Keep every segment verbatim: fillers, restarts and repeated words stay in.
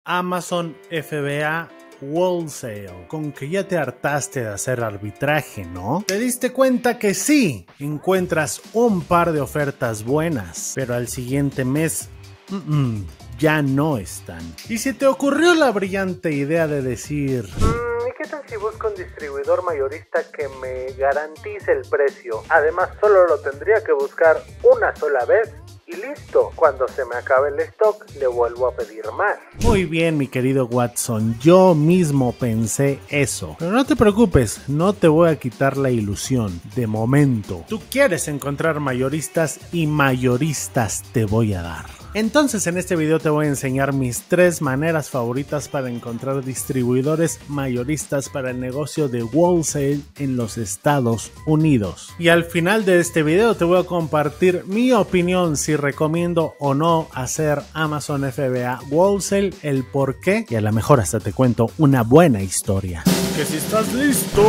Amazon F B A Wholesale. Con que ya te hartaste de hacer arbitraje, ¿no? Te diste cuenta que sí, encuentras un par de ofertas buenas, pero al siguiente mes mm -mm, ya no están. Y si te ocurrió la brillante idea de decir... Mm, ¿y qué tal si busco un distribuidor mayorista que me garantice el precio? Además, solo lo tendría que buscar una sola vez. Y listo, cuando se me acabe el stock, le vuelvo a pedir más. Muy bien, mi querido Watson, yo mismo pensé eso. Pero no te preocupes, no te voy a quitar la ilusión, de momento. Tú quieres encontrar mayoristas y mayoristas te voy a dar. Entonces en este video te voy a enseñar mis tres maneras favoritas para encontrar distribuidores mayoristas para el negocio de wholesale en los Estados Unidos. Y al final de este video te voy a compartir mi opinión si recomiendo o no hacer Amazon F B A Wholesale, el por qué y a lo mejor hasta te cuento una buena historia. Que si estás listo...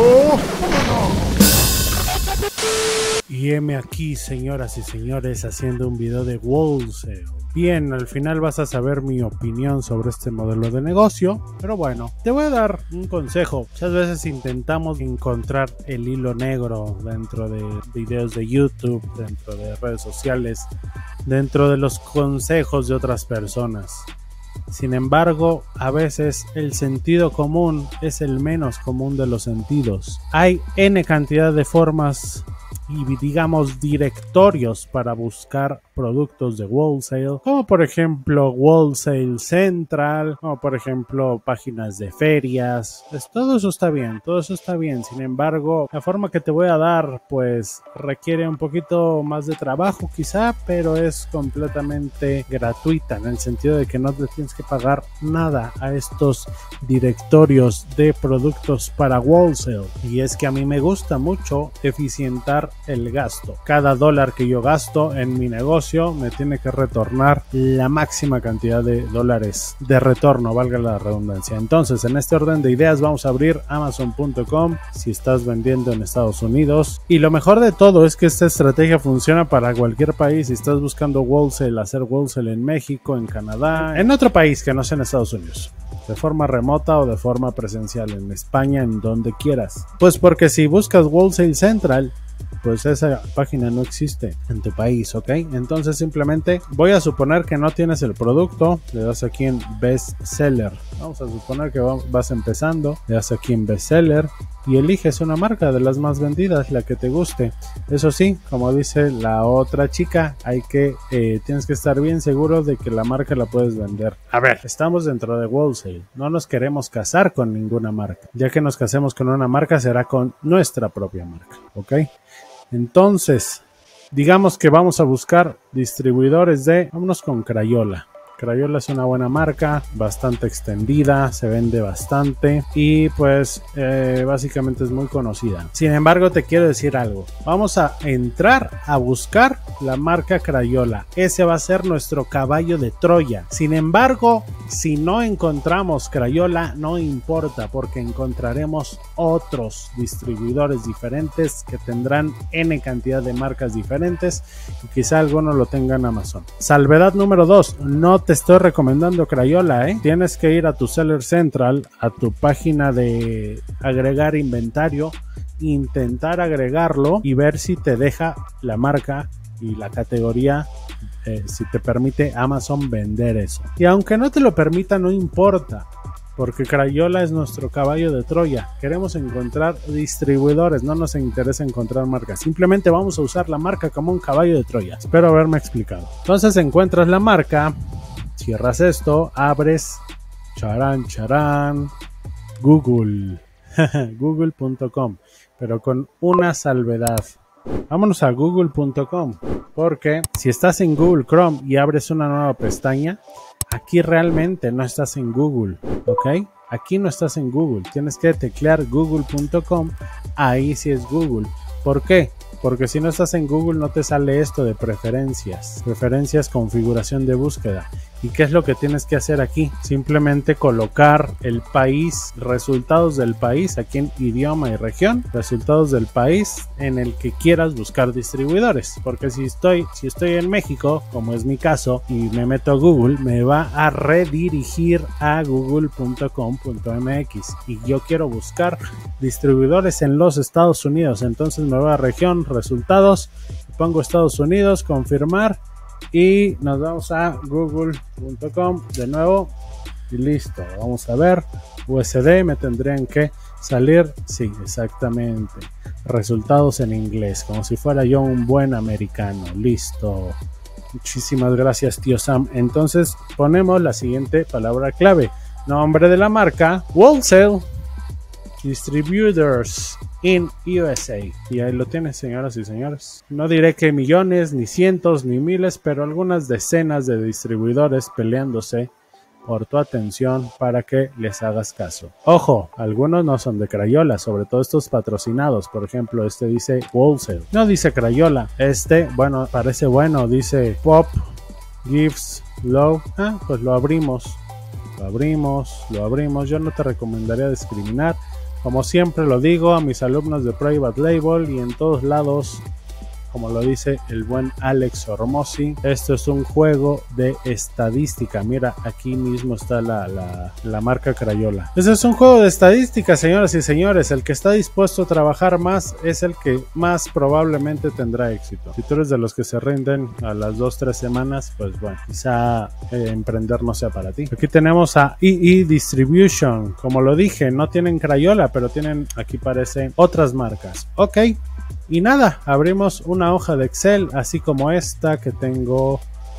Y heme aquí, señoras y señores, haciendo un video de wholesale. Bien, al final vas a saber mi opinión sobre este modelo de negocio, pero bueno, te voy a dar un consejo. Muchas veces intentamos encontrar el hilo negro dentro de videos de YouTube, dentro de redes sociales, dentro de los consejos de otras personas. Sin embargo, a veces el sentido común es el menos común de los sentidos. Hay N cantidad de formas y digamos directorios para buscar productos de wholesale, como por ejemplo Wholesale Central, como por ejemplo páginas de ferias. Pues todo eso está bien, todo eso está bien. Sin embargo, la forma que te voy a dar pues requiere un poquito más de trabajo quizá, pero es completamente gratuita en el sentido de que no te tienes que pagar nada a estos directorios de productos para wholesale. Y es que a mí me gusta mucho eficientar el gasto. Cada dólar que yo gasto en mi negocio me tiene que retornar la máxima cantidad de dólares de retorno, valga la redundancia. Entonces, en este orden de ideas vamos a abrir amazon punto com si estás vendiendo en Estados Unidos. Y lo mejor de todo es que esta estrategia funciona para cualquier país. Si estás buscando wholesale, hacer wholesale en México, en Canadá, en otro país que no sea en Estados Unidos, de forma remota o de forma presencial, en España, en donde quieras. Pues porque si buscas Wholesale Central, pues esa página no existe en tu país, ¿ok? Entonces simplemente voy a suponer que no tienes el producto, le das aquí en Best Seller. Vamos a suponer que vas empezando, le das aquí en Best Seller y eliges una marca de las más vendidas, la que te guste. Eso sí, como dice la otra chica, hay que, eh, tienes que estar bien seguro de que la marca la puedes vender. A ver, estamos dentro de wholesale, no nos queremos casar con ninguna marca. Ya que nos casemos con una marca, será con nuestra propia marca, ¿ok? Entonces, digamos que vamos a buscar distribuidores de, vámonos con Crayola. Crayola es una buena marca, bastante extendida, se vende bastante y pues eh, básicamente es muy conocida. Sin embargo, te quiero decir algo. Vamos a entrar a buscar la marca Crayola. Ese va a ser nuestro caballo de Troya. Sin embargo, si no encontramos Crayola, no importa porque encontraremos otros distribuidores diferentes que tendrán N cantidad de marcas diferentes y quizá alguno lo tenga en Amazon. Salvedad número dos, no te estoy recomendando Crayola, ¿eh? Tienes que ir a tu Seller Central, a tu página de agregar inventario, intentar agregarlo y ver si te deja la marca y la categoría, eh, si te permite Amazon vender eso. Y aunque no te lo permita, no importa, porque Crayola es nuestro caballo de Troya. Queremos encontrar distribuidores, no nos interesa encontrar marcas. Simplemente vamos a usar la marca como un caballo de Troya. Espero haberme explicado. Entonces encuentras la marca, cierras esto, abres, charán, charán, Google, google punto com, pero con una salvedad. Vámonos a google punto com, porque si estás en Google Chrome y abres una nueva pestaña, aquí realmente no estás en Google, ¿ok? Aquí no estás en Google, tienes que teclear google punto com, ahí sí es Google. ¿Por qué? Porque si no estás en Google no te sale esto de preferencias, preferencias, configuración de búsqueda. ¿Y qué es lo que tienes que hacer aquí? Simplemente colocar el país, resultados del país, aquí en idioma y región, resultados del país en el que quieras buscar distribuidores. Porque si estoy, si estoy en México, como es mi caso, y me meto a Google, me va a redirigir a google punto com punto m x. Y yo quiero buscar distribuidores en los Estados Unidos. Entonces me voy a región, resultados, pongo Estados Unidos, confirmar. Y nos vamos a google punto com de nuevo y listo. Vamos a ver, U S D me tendrían que salir, sí, exactamente, resultados en inglés, como si fuera yo un buen americano. Listo, muchísimas gracias, tío Sam. Entonces ponemos la siguiente palabra clave: nombre de la marca, wholesale distributors in U S A. Y ahí lo tienes, señoras y señores. No diré que millones, ni cientos, ni miles, pero algunas decenas de distribuidores peleándose por tu atención para que les hagas caso. Ojo, algunos no son de Crayola, sobre todo estos patrocinados. Por ejemplo, este dice wholesale, no dice Crayola. Este, bueno, parece bueno, dice Pop Gives Low. Ah, pues lo abrimos. Lo abrimos, lo abrimos. Yo no te recomendaría discriminar. Como siempre lo digo a mis alumnos de Private Label y en todos lados, como lo dice el buen Alex Hormozzi, esto es un juego de estadística. Mira, aquí mismo está la, la, la marca Crayola. Este es un juego de estadística, señoras y señores. El que está dispuesto a trabajar más es el que más probablemente tendrá éxito. Si tú eres de los que se rinden a las dos, tres semanas, pues bueno, quizá eh, emprender no sea para ti. Aquí tenemos a E E Distribution. Como lo dije, no tienen Crayola, pero tienen, aquí parece, otras marcas. Ok. Y nada, abrimos una hoja de Excel, así como esta que tengo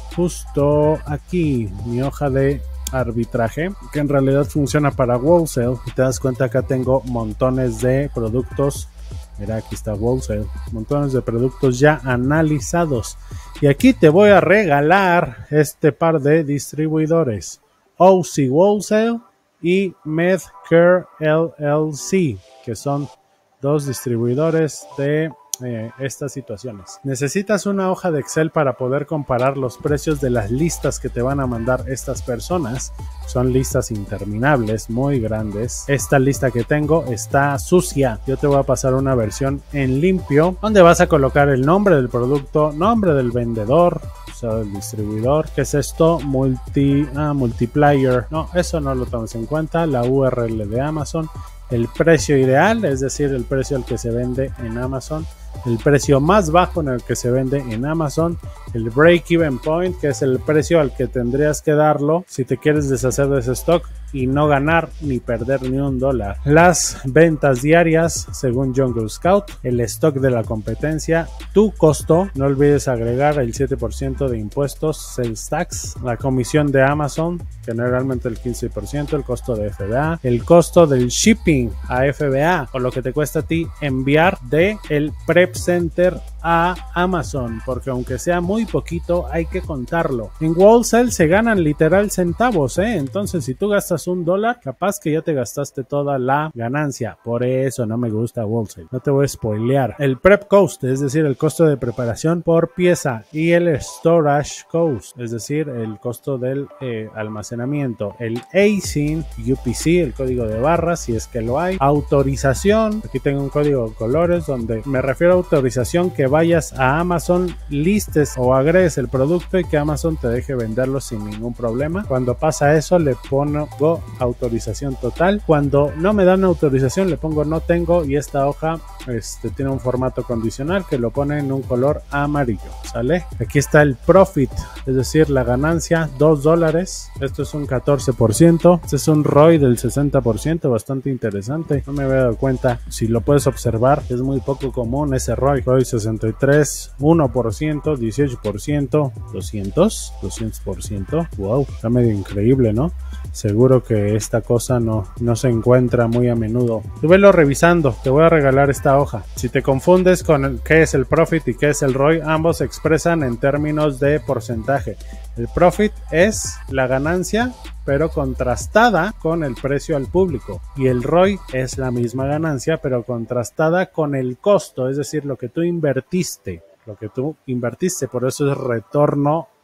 justo aquí, mi hoja de arbitraje, que en realidad funciona para wholesale. Y te das cuenta, acá tengo montones de productos. Mira, aquí está wholesale, montones de productos ya analizados. Y aquí te voy a regalar este par de distribuidores: O C Wholesale y Medcare L L C, que son dos distribuidores de eh, estas situaciones. Necesitas una hoja de Excel para poder comparar los precios de las listas que te van a mandar estas personas. Son listas interminables, muy grandes. Esta lista que tengo está sucia. Yo te voy a pasar una versión en limpio, donde vas a colocar el nombre del producto, nombre del vendedor, o sea, del distribuidor. ¿Qué es esto? Multi, ah, multiplier. No, eso no lo tomes en cuenta. La U R L de Amazon. El precio ideal, es decir, el precio al que se vende en Amazon, el precio más bajo en el que se vende en Amazon, el break-even point, que es el precio al que tendrías que darlo si te quieres deshacer de ese stock y no ganar ni perder ni un dólar. Las ventas diarias, según Jungle Scout, el stock de la competencia, tu costo, no olvides agregar el siete por ciento de impuestos, sales tax, la comisión de Amazon, generalmente el quince por ciento, el costo de F B A, el costo del shipping a F B A, o lo que te cuesta a ti enviar de el Prep Center a Amazon, porque aunque sea muy poquito, hay que contarlo. En wholesale se ganan literal centavos, ¿eh? Entonces, si tú gastas un dólar, capaz que ya te gastaste toda la ganancia. Por eso no me gusta wholesale. No te voy a spoilear. El prep cost, es decir, el costo de preparación por pieza, y el storage cost, es decir, el costo del eh, almacenamiento. El A S I N, U P C, el código de barras, si es que lo hay. Autorización, aquí tengo un código de colores donde me refiero a autorización que vayas a Amazon, listes o agregues el producto y que Amazon te deje venderlo sin ningún problema. Cuando pasa eso, le pongo autorización total. Cuando no me dan autorización, le pongo no tengo, y esta hoja este, tiene un formato condicional que lo pone en un color amarillo, ¿sale? Aquí está el profit, es decir, la ganancia, dos dólares. Esto es un catorce por ciento. Este es un R O I del sesenta por ciento, bastante interesante. No me había dado cuenta. Si lo puedes observar, es muy poco común ese R O I. R O I sesenta y tres, uno por ciento, dieciocho por ciento, doscientos, doscientos por ciento. Wow, está medio increíble, ¿no? Seguro que esta cosa no, no se encuentra muy a menudo. Tú velo revisando, te voy a regalar esta hoja. Si te confundes con el, qué es el profit y qué es el R O I, ambos se expresan en términos de porcentaje. El profit es la ganancia, pero contrastada con el precio al público. Y el R O I es la misma ganancia, pero contrastada con el costo, es decir, lo que tú invertiste. Lo que tú invertiste, por eso es retorno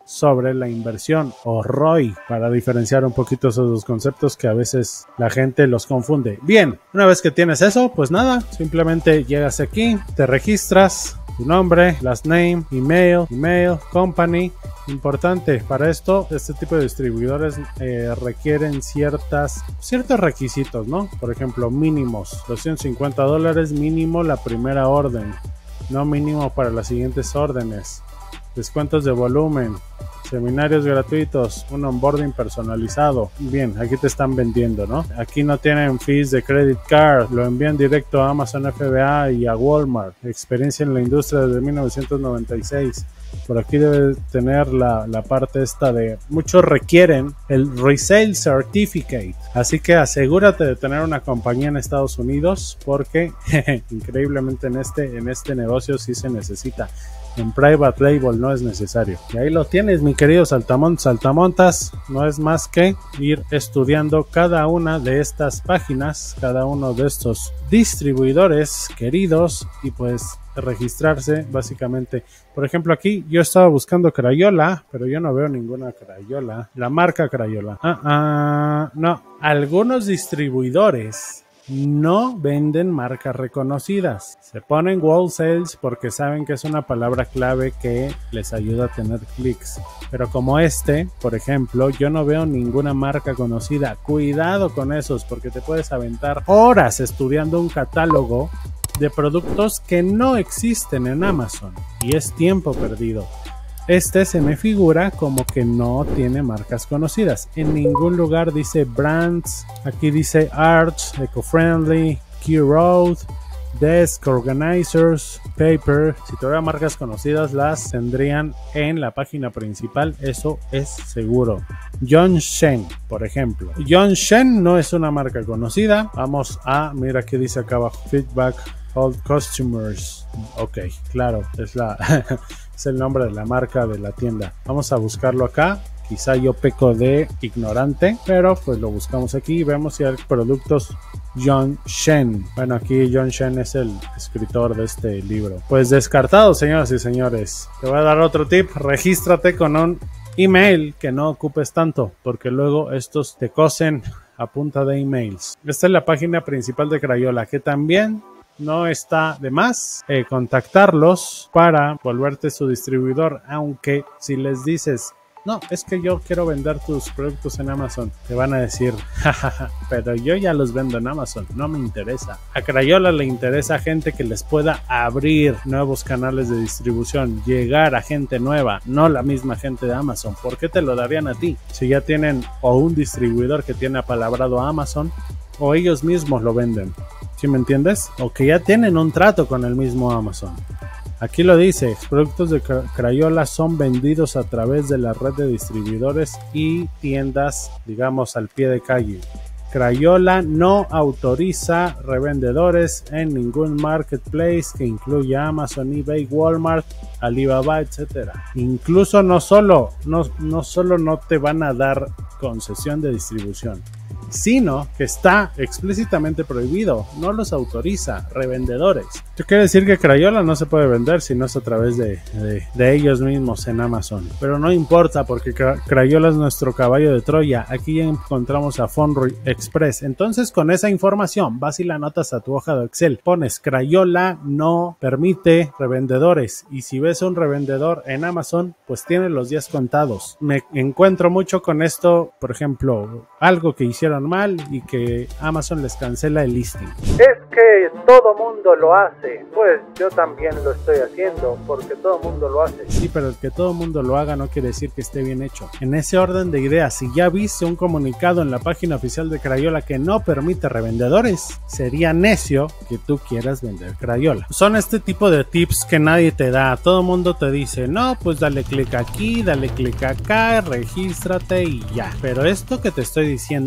sobre la inversión, o R O I, para diferenciar un poquito esos dos conceptos que a veces la gente los confunde. Bien, una vez que tienes eso, pues nada, simplemente llegas aquí, te registras, tu nombre, last name, email, email, company. Importante para esto, este tipo de distribuidores eh, requieren ciertas, ciertos requisitos, ¿no? Por ejemplo, mínimos, doscientos cincuenta dólares mínimo la primera orden, no mínimo para las siguientes órdenes. Descuentos de volumen, seminarios gratuitos, un onboarding personalizado. Bien, aquí te están vendiendo, ¿no? Aquí no tienen fees de credit card, lo envían directo a Amazon F B A y a Walmart. Experiencia en la industria desde mil novecientos noventa y seis. Por aquí debe tener la, la parte esta de muchos requieren el Resale Certificate, así que asegúrate de tener una compañía en Estados Unidos porque jeje, increíblemente en este, en este negocio sí se necesita. En Private Label no es necesario. Y ahí lo tienes, mi querido saltamontes, saltamontas. No es más que ir estudiando cada una de estas páginas, cada uno de estos distribuidores queridos y pues registrarse básicamente. Por ejemplo, aquí yo estaba buscando Crayola, pero yo no veo ninguna Crayola. La marca Crayola. Ah, ah, no. Algunos distribuidores no venden marcas reconocidas. Se ponen wholesales porque saben que es una palabra clave que les ayuda a tener clics. Pero como este, por ejemplo, yo no veo ninguna marca conocida. Cuidado con esos porque te puedes aventar horas estudiando un catálogo de productos que no existen en Amazon y es tiempo perdido. Este se me figura como que no tiene marcas conocidas. En ningún lugar dice brands. Aquí dice Arch, Eco-Friendly, Key Road, Desk, Organizers, Paper. Si tuviera marcas conocidas las tendrían en la página principal, eso es seguro. John Shen, por ejemplo. John Shen no es una marca conocida. Vamos a, mira qué dice acá abajo. Feedback, Old Customers. Ok, claro, es la... es el nombre de la marca de la tienda. Vamos a buscarlo acá. Quizá yo peco de ignorante, pero pues lo buscamos aquí y vemos si hay productos John Shen. Bueno, aquí John Shen es el escritor de este libro. Pues descartado, señoras y señores. Te voy a dar otro tip. Regístrate con un email que no ocupes tanto, porque luego estos te cosen a punta de emails. Esta es la página principal de Crayola, que también no está de más eh, contactarlos para volverte su distribuidor, aunque si les dices, no, es que yo quiero vender tus productos en Amazon, te van a decir, jajaja, pero yo ya los vendo en Amazon, no me interesa. A Crayola le interesa a gente que les pueda abrir nuevos canales de distribución, llegar a gente nueva, no la misma gente de Amazon. ¿Por qué te lo darían a ti? Si ya tienen o un distribuidor que tiene apalabrado a Amazon o ellos mismos lo venden. ¿Sí me entiendes? O que ya tienen un trato con el mismo Amazon. Aquí lo dice, productos de Crayola son vendidos a través de la red de distribuidores y tiendas, digamos, al pie de calle. Crayola no autoriza revendedores en ningún marketplace que incluya Amazon, eBay, Walmart, Alibaba, etcétera. Incluso no solo, no, no solo no te van a dar concesión de distribución, sino que está explícitamente prohibido, no los autoriza revendedores. Esto quiere decir que Crayola no se puede vender si no es a través de, de, de ellos mismos en Amazon, pero no importa porque Crayola es nuestro caballo de Troya. Aquí ya encontramos a Fonroy Express. Entonces con esa información vas y la anotas a tu hoja de Excel, pones Crayola no permite revendedores y si ves un revendedor en Amazon pues tiene los días contados. Me encuentro mucho con esto, por ejemplo, algo que hicieron mal y que Amazon les cancela el listing. Es que todo mundo lo hace, pues yo también lo estoy haciendo porque todo mundo lo hace. Sí, pero el que todo mundo lo haga no quiere decir que esté bien hecho. En ese orden de ideas, si ya viste un comunicado en la página oficial de Crayola que no permite revendedores, sería necio que tú quieras vender Crayola. Son este tipo de tips que nadie te da. Todo mundo te dice, no, pues dale clic aquí, dale clic acá, regístrate y ya. Pero esto que te estoy diciendo nadie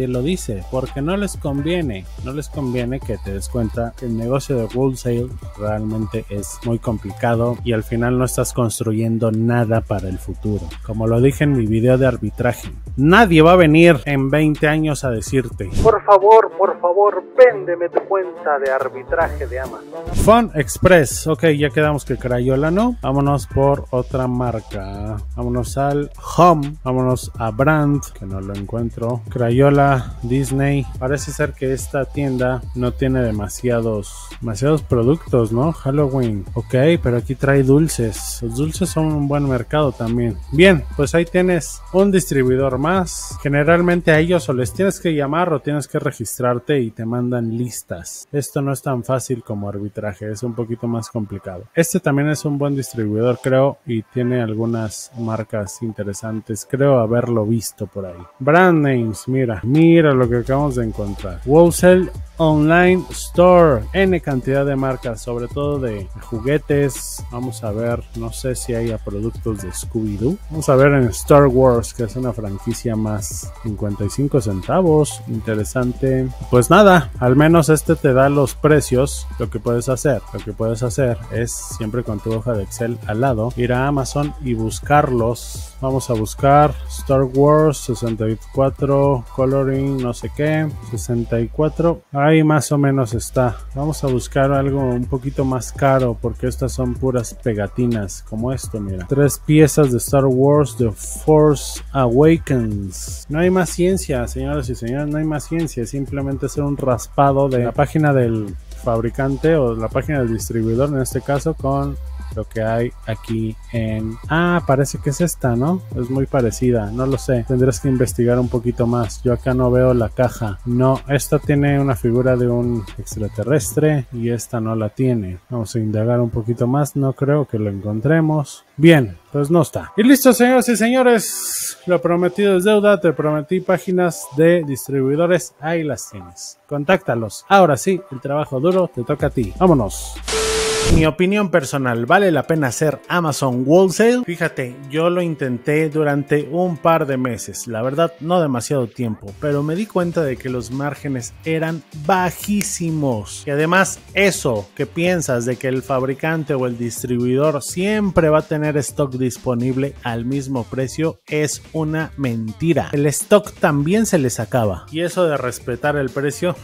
nadie lo dice, porque no les conviene, no les conviene que te des cuenta que el negocio de wholesale realmente es muy complicado y al final no estás construyendo nada para el futuro. Como lo dije en mi video de arbitraje, nadie va a venir en veinte años a decirte: por favor, por favor, véndeme tu cuenta de arbitraje de Amazon. Fun Express, ok, ya quedamos que Crayola no. Vámonos por otra marca. Vámonos al Home, vámonos a Brand, que no lo encuentro. Crayola, Disney. Parece ser que esta tienda no tiene demasiados, demasiados productos, ¿no? Halloween, ok, pero aquí trae dulces. Los dulces son un buen mercado también. Bien, pues ahí tienes un distribuidor más. Generalmente a ellos o les tienes que llamar o tienes que registrarte y te mandan listas. Esto no es tan fácil como arbitraje, es un poquito más complicado. Este también es un buen distribuidor, creo, y tiene algunas marcas interesantes. Creo haberlo visto por ahí. Brand names, mira, mira lo que acabamos de encontrar. Wholesale Online Store, N cantidad de marcas, sobre todo de juguetes. Vamos a ver, no sé si hay productos de Scooby-Doo. Vamos a ver en Star Wars, que es una franquicia más, cincuenta y cinco centavos, interesante. Pues nada, al menos este te da los precios. Lo que puedes hacer, lo que puedes hacer es siempre con tu hoja de Excel al lado, ir a Amazon y buscarlos. Vamos a buscar Star Wars sesenta y cuatro, coloring, no sé qué, sesenta y cuatro. Ahí más o menos está. Vamos a buscar algo un poquito más caro porque estas son puras pegatinas, como esto, mira. Tres piezas de Star Wars The Force Awakens. No hay más ciencia, señoras y señores, no hay más ciencia. Simplemente hacer un raspado de la página del fabricante o la página del distribuidor, en este caso, con lo que hay aquí en... Ah, parece que es esta, ¿no? Es muy parecida, no lo sé. Tendrás que investigar un poquito más. Yo acá no veo la caja. No, esta tiene una figura de un extraterrestre y esta no la tiene. Vamos a indagar un poquito más. No creo que lo encontremos. Bien, pues no está. Y listo, señoras y señores. Lo prometido es deuda. Te prometí páginas de distribuidores. Ahí las tienes. Contáctalos. Ahora sí, el trabajo duro te toca a ti. Vámonos. Mi opinión personal, ¿vale la pena hacer Amazon Wholesale? Fíjate, yo lo intenté durante un par de meses, la verdad no demasiado tiempo, pero me di cuenta de que los márgenes eran bajísimos. Y además eso que piensas de que el fabricante o el distribuidor siempre va a tener stock disponible al mismo precio es una mentira. El stock también se les acaba. Y eso de respetar el precio,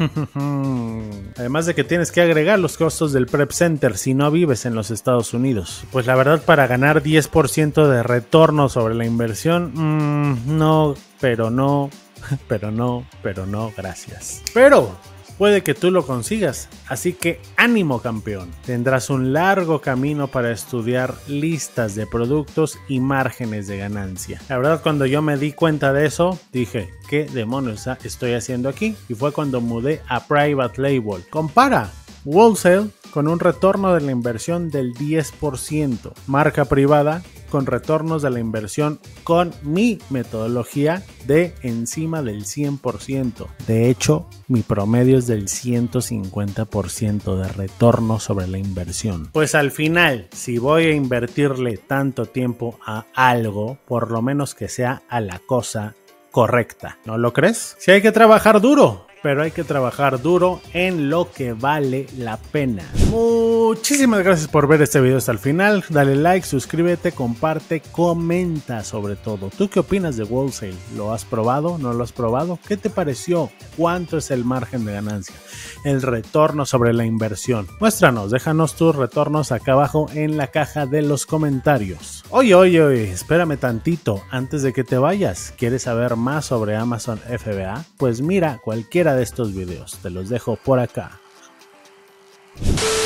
además de que tienes que agregar los costos del prep center si no vives en los Estados Unidos. Pues la verdad, para ganar diez por ciento de retorno sobre la inversión, mmm, no, pero no, pero no, pero no, gracias. Pero puede que tú lo consigas, así que ánimo, campeón. Tendrás un largo camino para estudiar listas de productos y márgenes de ganancia. La verdad, cuando yo me di cuenta de eso, dije, ¿qué demonios estoy haciendo aquí? Y fue cuando mudé a Private Label. Compara wholesale con un retorno de la inversión del diez por ciento, marca privada con retornos de la inversión con mi metodología de encima del cien por ciento. De hecho, mi promedio es del ciento cincuenta por ciento de retorno sobre la inversión. Pues al final, si voy a invertirle tanto tiempo a algo, por lo menos que sea a la cosa correcta. ¿No lo crees? Sí, hay que trabajar duro, pero hay que trabajar duro en lo que vale la pena. Muchísimas gracias por ver este video hasta el final. Dale like, suscríbete, comparte, comenta sobre todo. ¿Tú qué opinas de wholesale? ¿Lo has probado? ¿No lo has probado? ¿Qué te pareció? ¿Cuánto es el margen de ganancia? El retorno sobre la inversión. Muéstranos, déjanos tus retornos acá abajo en la caja de los comentarios. Oye, oye, oye, espérame tantito antes de que te vayas. ¿Quieres saber más sobre Amazon F B A? Pues mira cualquiera de estos videos, te los dejo por acá.